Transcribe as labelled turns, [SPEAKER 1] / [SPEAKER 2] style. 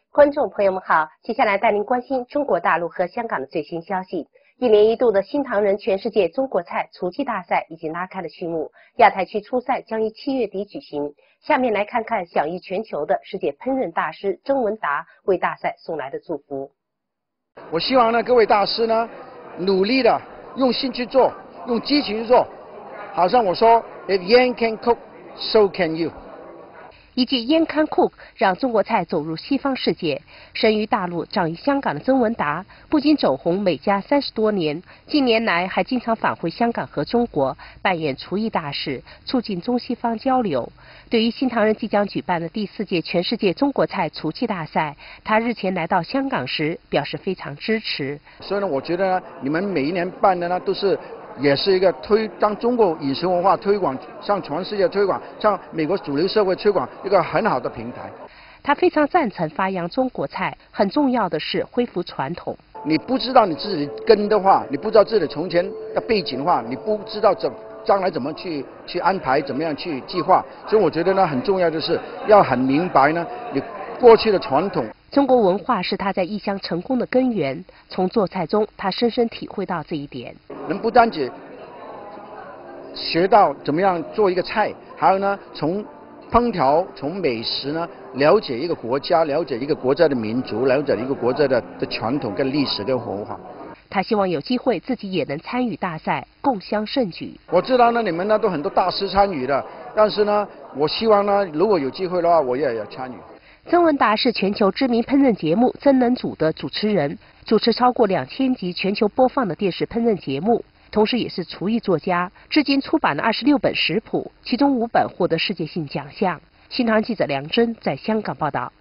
[SPEAKER 1] 观众朋友们好，接下来带您关心中国大陆和香港的最新消息。一年一度的新唐人全世界中国菜厨技大赛已经拉开了序幕，亚太区初赛将于7月底举行。下面来看看享誉全球的世界烹饪大师曾文达为大赛送来的祝福。
[SPEAKER 2] 我希望呢，各位大师呢，努力的用心去做，用激情去做。好像我说 ，If Yan can cook, so can you。
[SPEAKER 1] 一记 Yan can cook 让中国菜走入西方世界。生于大陆、长于香港的曾文达，不仅走红美加30多年，近年来还经常返回香港和中国，扮演厨艺大使，促进中西方交流。对于新唐人即将举办的第4届全世界中国菜厨技大赛，他日前来到香港时表示非常支持。
[SPEAKER 2] 所以呢，我觉得呢，你们每一年办的呢都是。也是一个当中国饮食文化推广，向全世界推广，向美国主流社会推广一个很好的平台。
[SPEAKER 1] 他非常赞成发扬中国菜，很重要的是恢复传统。
[SPEAKER 2] 你不知道你自己根的话，你不知道自己从前的背景的话，你不知道将来怎么去安排，怎么样去计划。所以我觉得呢，很重要的是要很明白呢，你过去的传统。
[SPEAKER 1] 中国文化是他在异乡成功的根源，从做菜中他深深体会到这一点。
[SPEAKER 2] 人不单只学到怎么样做一个菜，还有呢，从烹调、从美食呢，了解一个国家，了解一个国家的民族，了解一个国家的传统跟历史跟文化。
[SPEAKER 1] 他希望有机会自己也能参与大赛，共襄盛举。
[SPEAKER 2] 我知道呢，你们呢都很多大师参与的，但是呢，我希望呢，如果有机会的话，我也要参与。
[SPEAKER 1] 曾文达是全球知名烹饪节目《真能煮》的主持人，主持超过2000集全球播放的电视烹饪节目，同时也是厨艺作家，至今出版了26本食谱，其中5本获得世界性奖项。新唐人记者梁真在香港报道。